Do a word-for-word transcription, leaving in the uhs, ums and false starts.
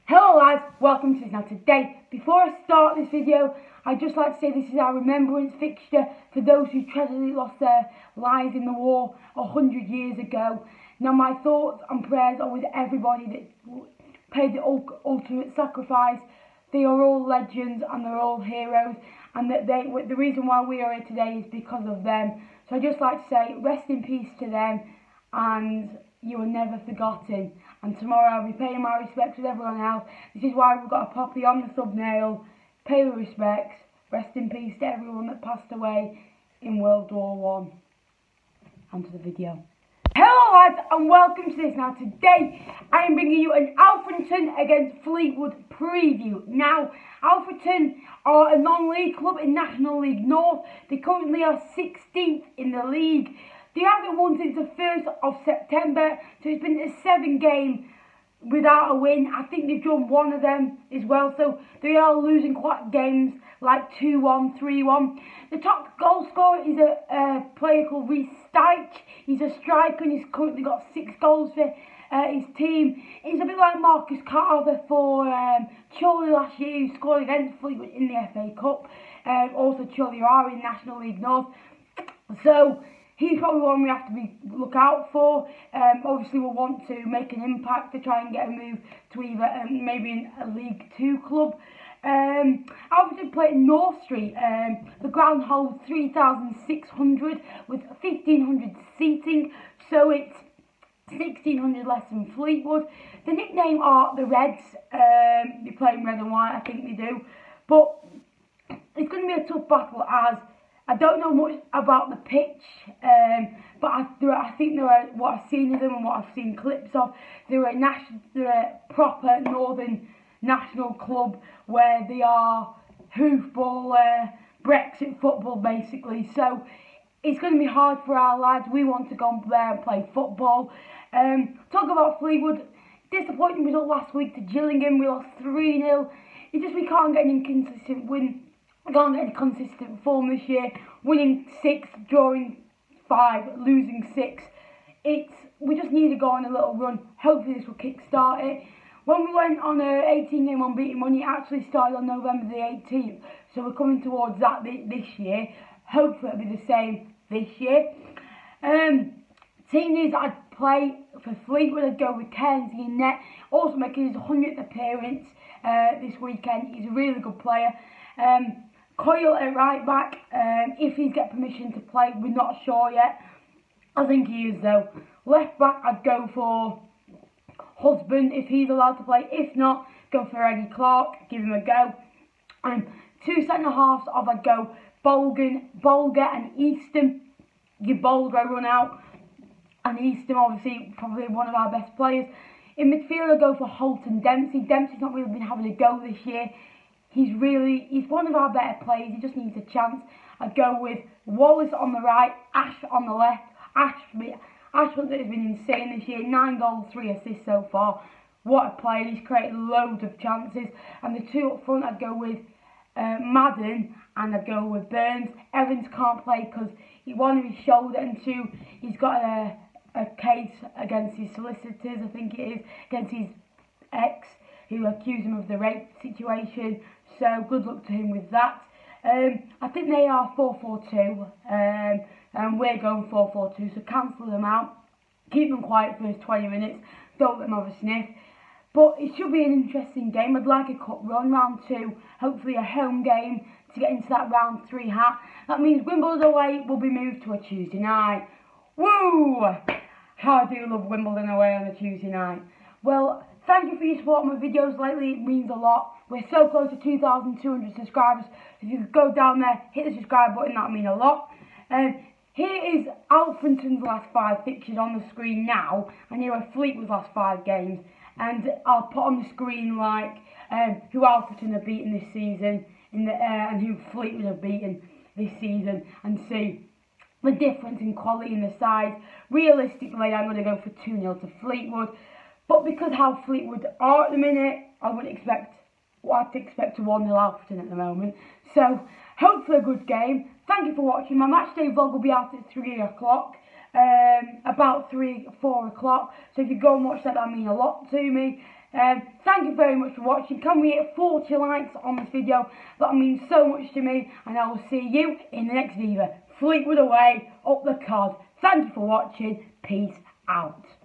Hello lads, welcome to this. Now today, before I start this video, I'd just like to say this is our remembrance fixture for those who tragically lost their lives in the war a hundred years ago. Now my thoughts and prayers are with everybody that paid the ultimate sacrifice. They are all legends and they're all heroes, and that they the reason why we are here today is because of them. So I'd just like to say rest in peace to them, and you are never forgotten. And tomorrow I'll be paying my respects with everyone else. This is why we've got a poppy on the thumbnail. Pay the respects. Rest in peace to everyone that passed away in World War One. On to the video. Hello lads and welcome to this. Now today I am bringing you an Alfreton against Fleetwood preview. Now Alfreton are a non-league club in National League North. They currently are sixteenth in the league. They haven't won since the first of September, so it's been a seven game without a win. I think they've drawn one of them as well, so they are losing quite games like two one, three one. The top goal scorer is a, a player called Reece Styche. He's a striker and he's currently got six goals for uh, his team. He's a bit like Marcus Carver for um, Chorley last year, who scored against Fleetwood in the F A Cup. Um, also Chorley are in National League North. So he's probably one we have to be look out for. Um, obviously, we'll want to make an impact to try and get a move to either um, maybe in a League Two club. Um, Alfreton play at North Street. Um, the ground holds three thousand six hundred with fifteen hundred seating, so it's sixteen hundred less than Fleetwood. The nickname are the Reds. Um, they play in red and white, I think they do. But it's going to be a tough battle as I don't know much about the pitch, um, but I, are, I think there are what I've seen of them and what I've seen clips of. They're a national, they're a proper northern national club where they are hoofball, uh, Brexit football basically. So it's going to be hard for our lads. We want to go there and play football. Um, talk about Fleetwood. Disappointing result last week to Gillingham. We lost three nil. It's just we can't get an inconsistent win. We can't get any consistent form this year. Winning six, drawing five, losing six. It's we just need to go on a little run. Hopefully this will kick-start it. When we went on a eighteen game unbeaten run, it actually started on November the eighteenth. So we're coming towards that this year. Hopefully it'll be the same this year. Um, team news that I'd play for Fleetwood, I'd go with Kenzie in net. Also making his hundredth appearance uh, this weekend. He's a really good player. Um, Coyle at right back, um, if he's get permission to play, we're not sure yet. I think he is though. Left back, I'd go for Husband if he's allowed to play. If not, go for Eddie Clark, give him a go. Um, two centre halves of I'd go Bolgan, Bolger and Easton. Give Bolger a run out, and Easton obviously probably one of our best players. In midfield, I'd go for Holt and Dempsey. Dempsey's not really been having a go this year. He's really, he's one of our better players. He just needs a chance. I'd go with Wallace on the right, Ash on the left. Ash, Ash has been insane this year. Nine goals, three assists so far. What a player. He's created loads of chances. And the two up front, I'd go with uh, Madden and I'd go with Burns. Evans can't play because he one of his shoulder, and two, he's got a, a case against his solicitors, I think it is, against his ex, who accused him of the rape situation. So good luck to him with that. Um, I think they are four four two, um, and we're going four four two, so cancel them out. Keep them quiet for those twenty minutes. Don't let them have a sniff. But it should be an interesting game. I'd like a cup run, round two. Hopefully a home game to get into that round three hat. That means Wimbledon away will be moved to a Tuesday night. Woo! How I do love Wimbledon away on a Tuesday night. Well, thank you for your support on my videos lately. It means a lot. We're so close to two thousand two hundred subscribers. If you could go down there, hit the subscribe button, that would mean a lot. Um, here is Alfreton's last five fixtures on the screen now, and here are Fleetwood's last five games. And I'll put on the screen like um, who Alfreton have beaten this season, in the uh, and who Fleetwood have beaten this season, and see the difference in quality in the sides. Realistically, I'm going to go for two nil to Fleetwood. But because how Fleetwood are at the minute, I wouldn't expect, well, I'd expect a one nil Alfreton at the moment. So, hopefully a good game. Thank you for watching. My match day vlog will be out at three o'clock. Um, about three, four o'clock. So if you go and watch that, that means a lot to me. Um, thank you very much for watching. Can we hit forty likes on this video? That means so much to me, and I will see you in the next video. Fleetwood away, up the cod. Thank you for watching. Peace out.